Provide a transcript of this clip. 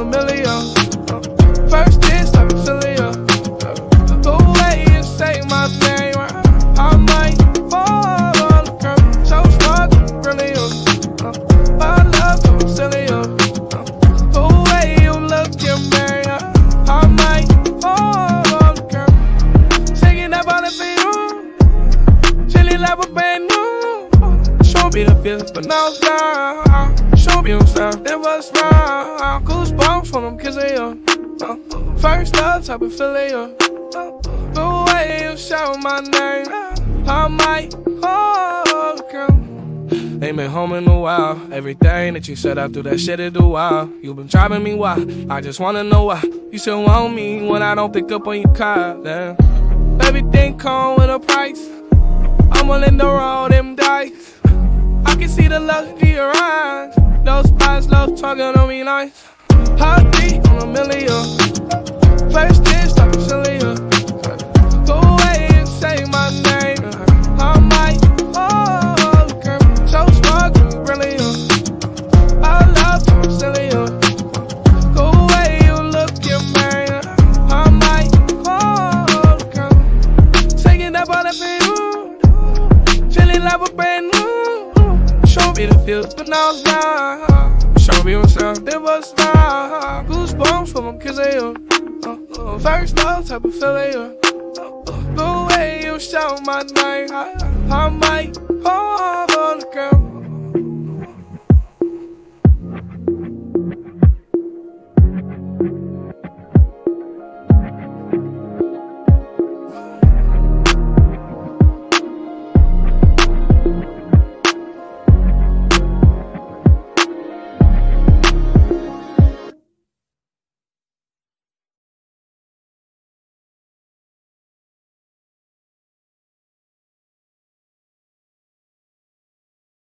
a million. First kiss, I can feel it. The way you say my name, I might fall on the curb. So smart, brilliant. My love, so silly. The way you look at me, I might fall on the curb. Taking that body for you, chilling like a brand new. Show me the feel, but now it's gone. Show me yourself, it was wrong. Goosebumps when I'm kissing you. First love type of feeling. The way you shout my name, I might hold you. Ain't been home in a while. Everything that you said after that shit is do wild. You been driving me wild. I just wanna know why you still want me when I don't pick up on your call. Damn. Everything come with a price. I'm willing to roll them dice. I can see the love in your eyes. Those eyes love talking on me nice. Heartbeat on a million. First kiss, I can feel you. Go away and say my name. I might hold the curb. So smart, brilliant. I love you, silly. Go away, you look at me. I might hold the curb. Taking that body for you. Chilling like a brand new. Show me the feel, but now it's not. Show me yourself, it was not. Goosebumps when I'm kissing you. First love type of feeling. The way you shout my name, I might hold on the girl.